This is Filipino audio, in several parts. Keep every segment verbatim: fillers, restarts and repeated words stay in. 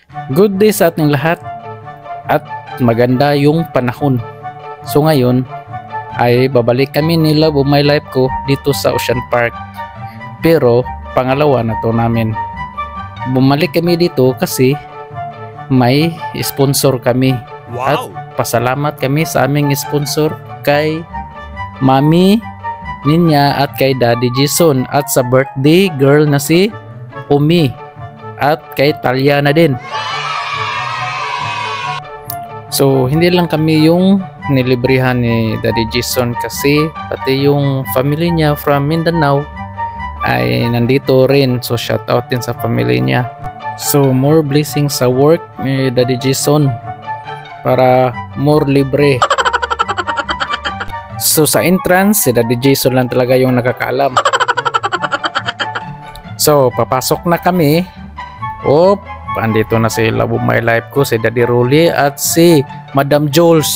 Good day sa ating lahat at maganda yung panahon. So ngayon ay babalik kami ni Love of My Life ko dito sa Ocean Park. Pero pangalawa na to namin. Bumalik kami dito kasi may sponsor kami. Wow. At pasalamat kami sa aming sponsor kay Mami Ninya at kay Daddy Jason at sa birthday girl na si Umi at kay Talia na din. So hindi lang kami yung nilibrihan ni Daddy Jason kasi pati yung family niya from Mindanao ay nandito rin. So shout out din sa family niya. So more blessings sa work ni Daddy Jason para more libre. So sa entrance si Daddy Jason lang talaga yung nakakaalam. So papasok na kami. Op, andito na si Love of My Life ko, si Daddy Rolly at si Madam Jules.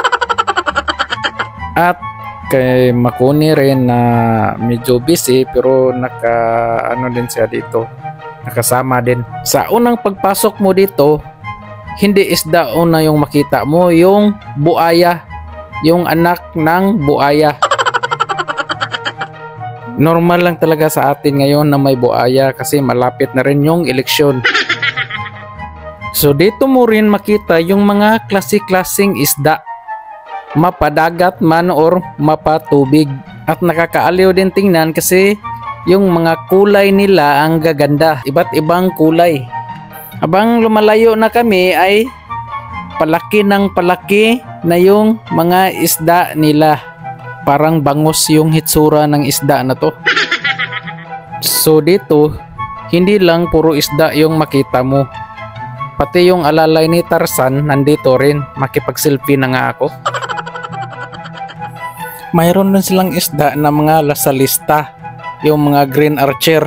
At kay Makuni rin na medyo busy pero naka ano din siya dito, nakasama din. Sa unang pagpasok mo dito, hindi isda una yung makita mo, yung buaya, yung anak ng buaya. Normal lang talaga sa atin ngayon na may buaya kasi malapit na rin yung eleksyon. So dito mo rin makita yung mga klase-klaseng isda, mapadagat man or mapatubig. At nakakaaliw din tingnan kasi yung mga kulay nila ang gaganda, iba't ibang kulay. Habang lumalayo na kami ay palaki ng palaki na yung mga isda nila. Parang bangus yung hitsura ng isda na to. So dito hindi lang puro isda yung makita mo, pati yung alalay ni Tarzan nandito rin. Makipag-selfie na nga ako. Mayroon din silang isda na mga lasalista, yung mga green archer.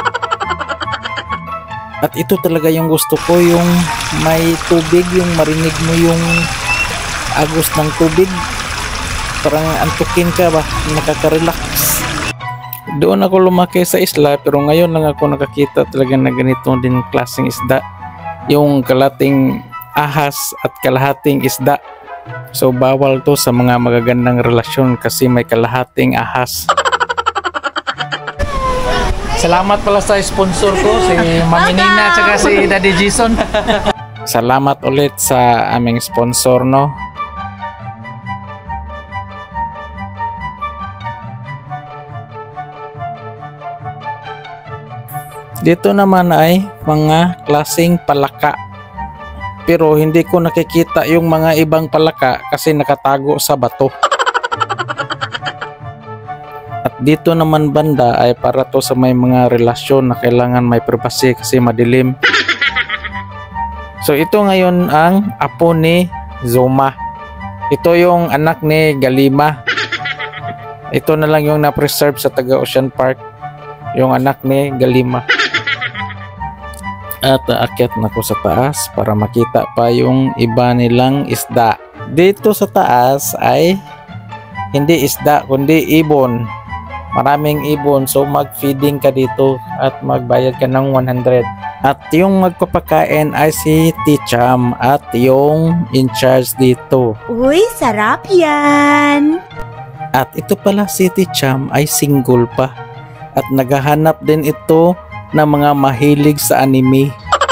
At ito talaga yung gusto ko, yung may tubig, yung marinig mo yung agos ng tubig. Parang antukin ka ba, nakaka-relax. Doon ako lumaki sa isla pero ngayon lang ako nakakita talaga na ganito din klaseng isda, yung kalating ahas at kalahating isda. So bawal to sa mga magagandang relasyon kasi may kalahating ahas. Salamat pala sa sponsor ko, si Mami Nina at si Daddy Jason. Salamat ulit sa aming sponsor, no. Dito naman ay mga klaseng palaka. Pero hindi ko nakikita yung mga ibang palaka kasi nakatago sa bato. At dito naman banda ay para to sa may mga relasyon na kailangan may privacy kasi madilim. So ito ngayon ang apo ni Zuma. Ito yung anak ni Galima. Ito na lang yung na-preserve sa taga Ocean Park, yung anak ni Galima. At aakyat na ko sa taas para makita pa yung iba nilang isda. Dito sa taas ay hindi isda kundi ibon. Maraming ibon, so mag-feeding ka dito at magbayad ka ng one hundred. At yung magpapakain ay si Ticham at yung in charge dito. Uy, sarap yan! At ito pala si Ticham ay single pa at naghahanap din ito na mga mahilig sa anime.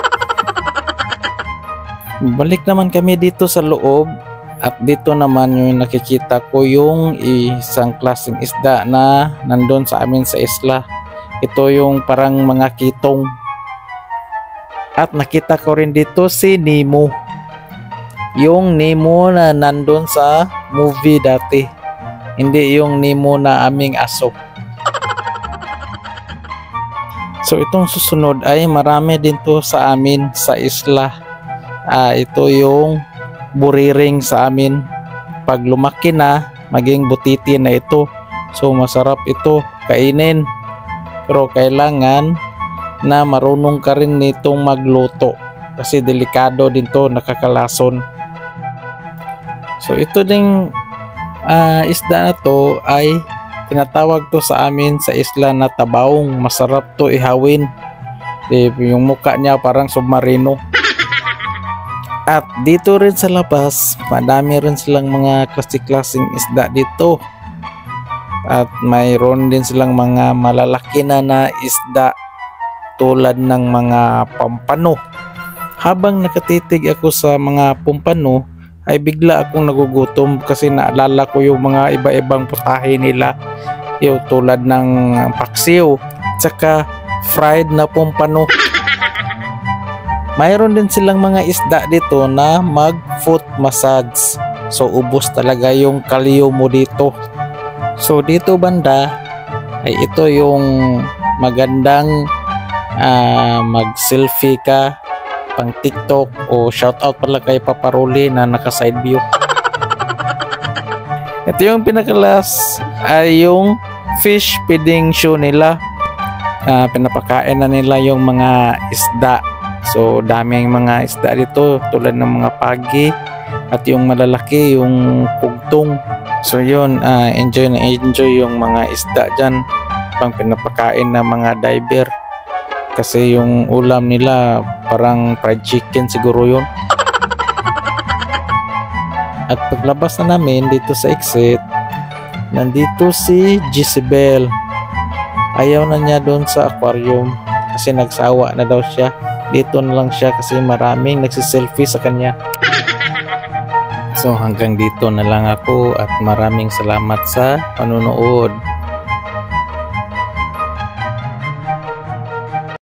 Balik naman kami dito sa loob at dito naman yung nakikita ko yung isang klaseng isda na nandun sa amin sa isla. Ito yung parang mga kitong. At nakita ko rin dito si Nemo, yung Nemo na nandun sa movie dati, hindi yung Nemo na aming aso. So itong susunod ay marami din to sa amin sa isla. Ah, ito yung buriring sa amin. Pag lumaki na, maging butiti na ito. So masarap ito kainin. Pero kailangan na marunong ka rin nitong magluto kasi delikado din to, nakakalason. So ito ding uh, isda na to ay tinatawag to sa amin sa isla na tabaong. Masarap to ihawin. Eh, yung mukha niya parang submarino. At dito rin sa labas, madami rin silang mga klase-klaseng isda dito. At mayroon din silang mga malalaki na na isda tulad ng mga pampano. Habang nakatitig ako sa mga pampano, ay bigla akong nagugutom kasi naalala ko yung mga iba-ibang putahe nila. Yung tulad ng paksiw, tsaka fried na pampano. Mayroon din silang mga isda dito na mag foot massage. So ubos talaga yung kalyo mo dito. So dito banda ay ito yung magandang uh, mag selfie ka pang TikTok o shoutout pala kay Paparoli na naka side view. Ito yung pinakalas ay yung fish feeding show nila. Uh, pinapakain na nila yung mga isda. So daming mga isda dito tulad ng mga pagi at yung malalaki yung pugtong. So yun, uh, enjoy na enjoy yung mga isda dyan pang pinapakain ng mga diver. Kasi yung ulam nila parang fried chicken siguro yun. At paglabas na namin dito sa exit, nandito si Jezebel. Ayaw na niya doon sa aquarium kasi nagsawa na daw siya. Dito na lang siya kasi maraming nagsiselfie sa kanya. So hanggang dito na lang ako at maraming salamat sa panonood.